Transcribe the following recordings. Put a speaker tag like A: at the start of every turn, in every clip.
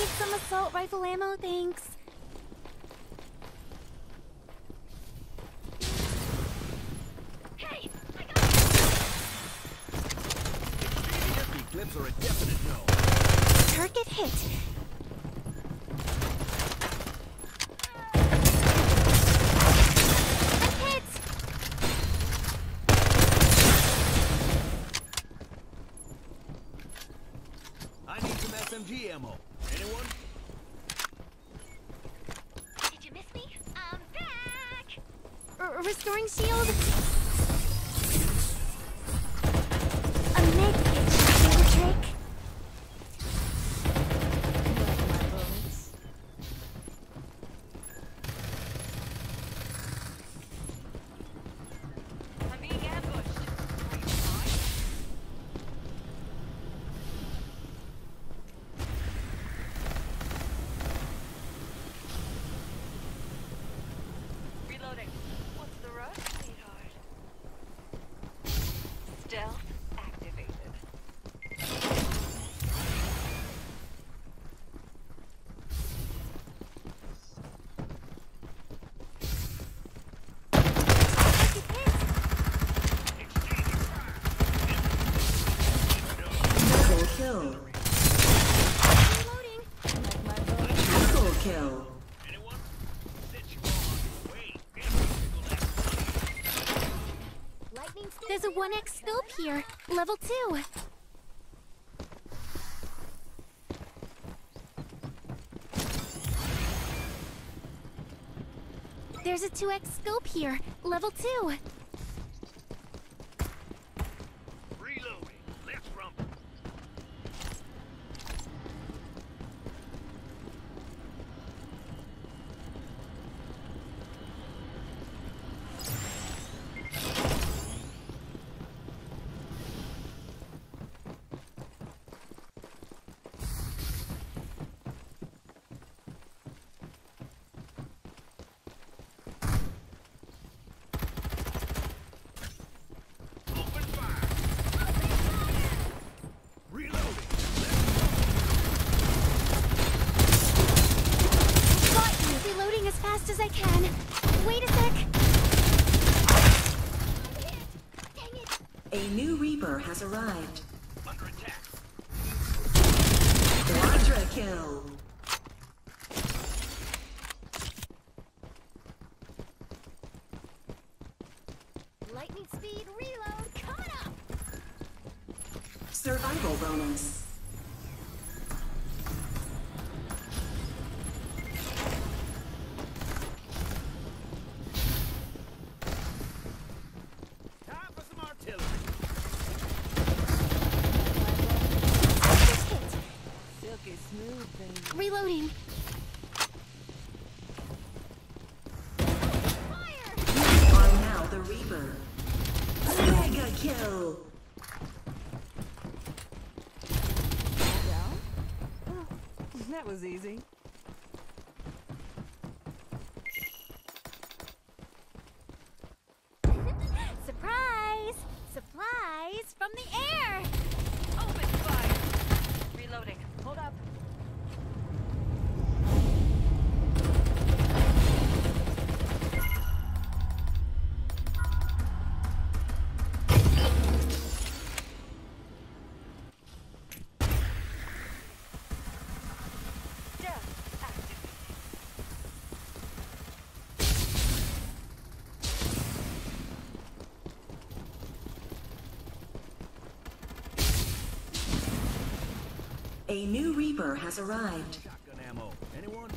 A: need some assault rifle ammo, thanks.
B: Hey, I got it.
C: Clips are a definite no.
A: Target hit. I'm hit.
C: I need some SMG ammo. Anyone?
B: Did you miss me? I'm back.
A: Restoring shield. A med kit should do the trick.
B: I'm being ambushed. Reloading. What's the rush, sweetheart? Stealth activated.
D: Double kill.
A: Reloading.
D: Triple kill.
C: Anyone? Sit you on. Wait.
A: Lightning speed. There's a 1x scope here. Level 2. There's a 2x scope here. Level 2.
C: Reloading. Let's rumble. Open fire. Reloading.
A: Got you. Reloading as fast as I can. Wait a sec. Dang it.
D: A new Reaper has arrived.
C: Under attack.
D: Quadra kill.
A: Lightning speed reload coming up.
D: Survival bonus.
C: Time for some artillery.
A: Just hit.
B: Silky smooth thing.
A: Reloading.
D: You are now the Reaper. Mega kill.
B: Down? Oh, that was easy.
A: Surprise! Supplies from the air!
B: Open fire. Reloading. Hold up. Stealth activated.
D: A new Reaper has arrived.
C: Shotgun ammo. Anyone?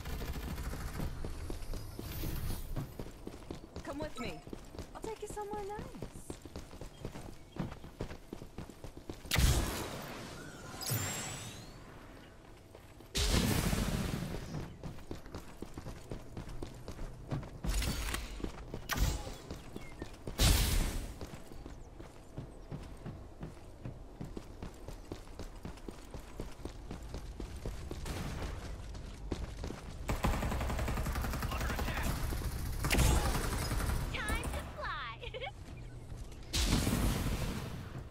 B: Come with me. I'll take you somewhere nice.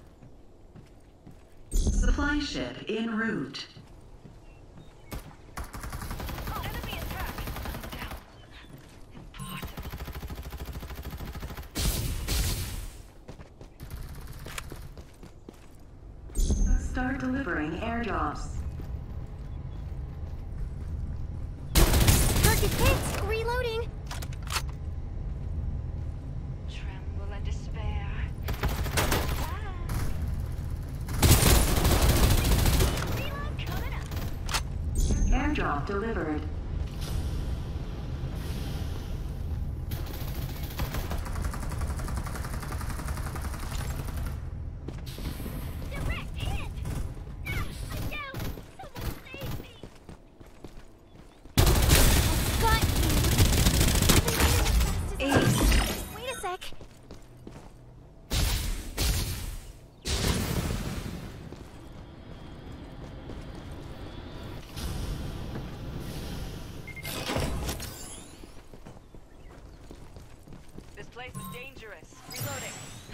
D: Supply ship en route. Start delivering airdrops.
A: Target hit! Reloading!
B: Tremble and despair.
A: Reload coming up!
D: Airdrop delivered.
A: Direct hit! Ah, I'm down! Someone save me! Got you! Wait a sec.
B: This place is dangerous. Reloading.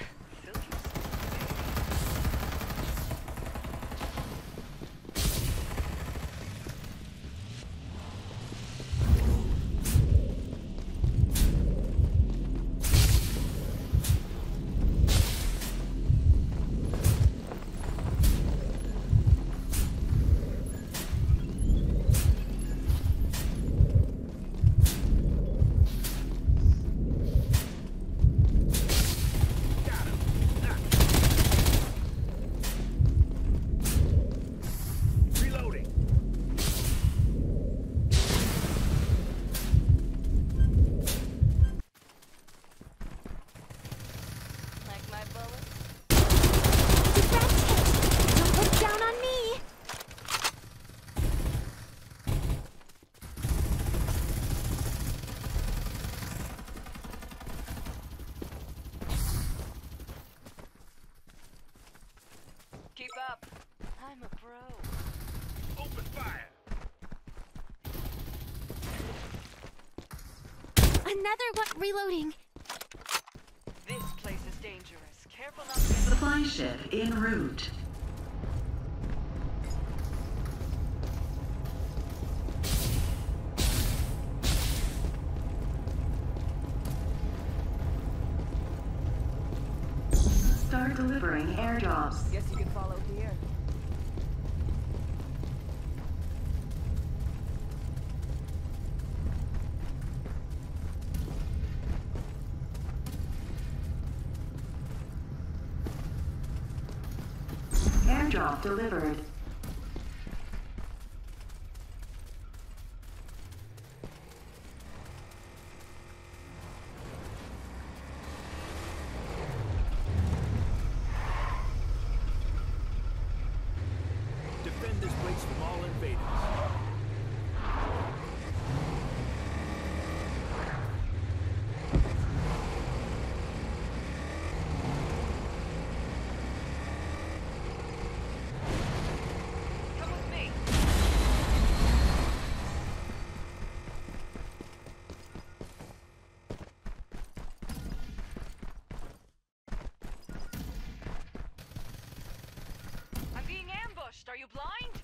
C: Reloading.
B: Like my bullet?
A: Direct hit! Don't look down on me!
B: Keep up. I'm a pro.
C: Open fire.
A: Another one reloading.
B: This place is dangerous. Careful not to get
D: Supply ship en route. Start delivering airdrops.
B: Guess you can follow here.
D: Airdrop delivered.
C: Defend this place from all invaders.
B: Come with me. I'm being ambushed. Are you blind?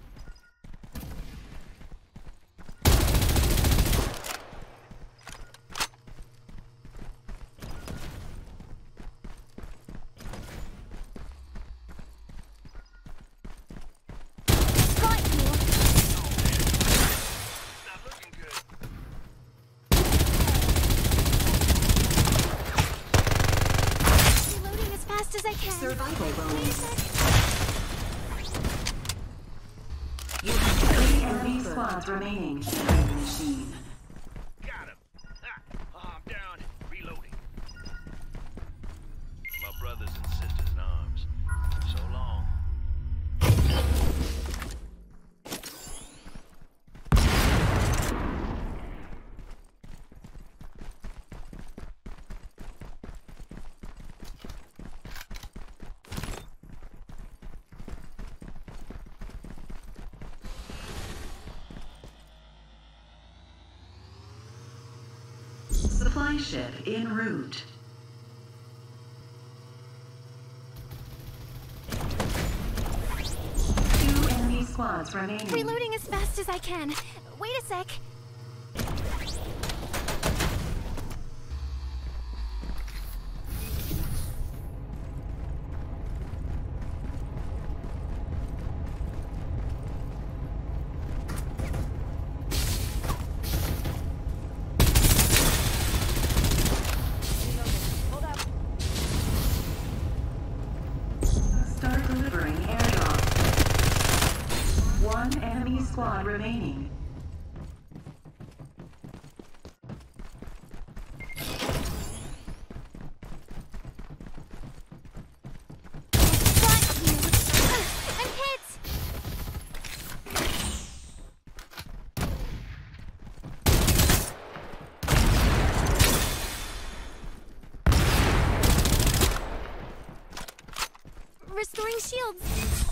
A: Got you!
C: Not looking good.
A: Reloading as fast as I can.
D: Survival bonus.
A: Wait a sec.
D: You have 3 enemy squads remaining. Killing machine.
C: Got him. I'm down. Reloading. My brothers and sisters in arms. So long.
D: Supply ship en route. Two enemy squads remaining.
A: Reloading as fast as I can. Wait a sec.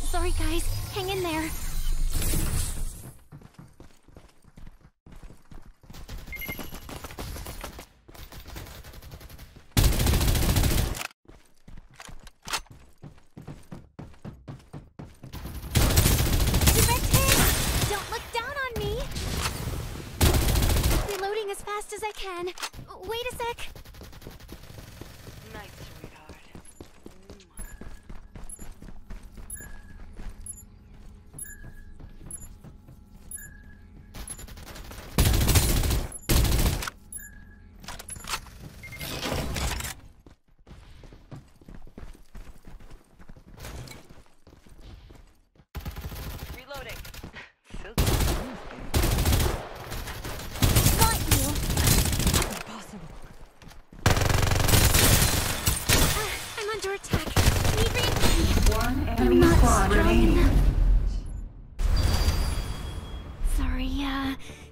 A: Sorry, guys. Hang in there. Direct hit! Don't look down on me! Reloading as fast as I can. Wait a sec.
B: Night, sweetheart. Reloading. Silky smooth, baby.
A: Got you!
B: Impossible.
A: I'm under attack. Need reinforcement.
D: One
A: I'm
D: enemy
A: not
D: squad
A: strong
D: remaining.
A: enough. Sorry,